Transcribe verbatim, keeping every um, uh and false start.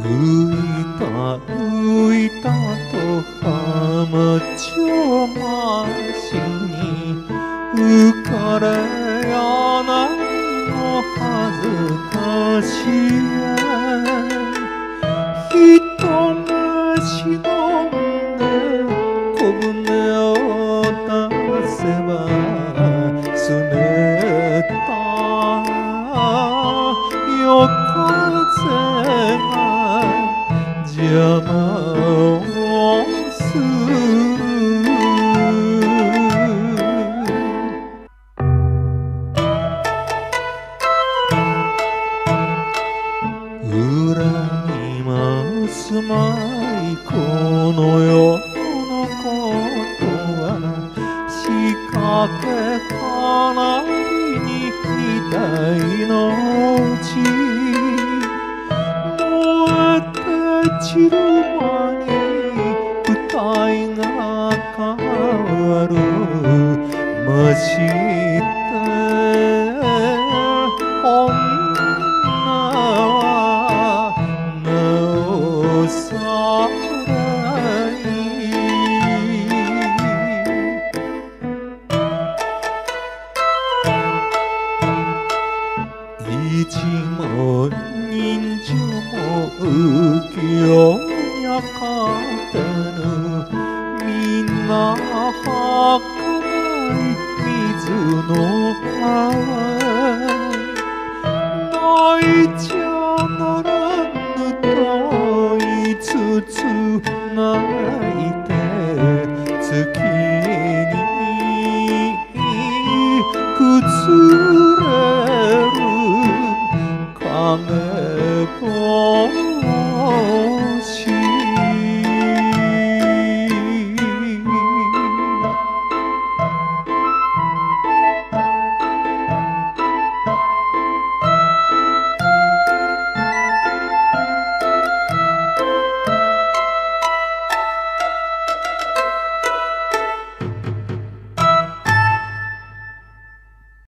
浮いた浮いたと浜町ましに浮かれやないの恥ずかしい人がしのんで小舟を出せばすねた夜風が邪魔をする恨みますまいこの世のことは仕掛け花火に期待のうち燃えて散る間に舞台が変わるまして女はなおさらい一も人情も浮世にゃかてぬみんな儚い水の泡泣いちゃならぬと言いつつ泣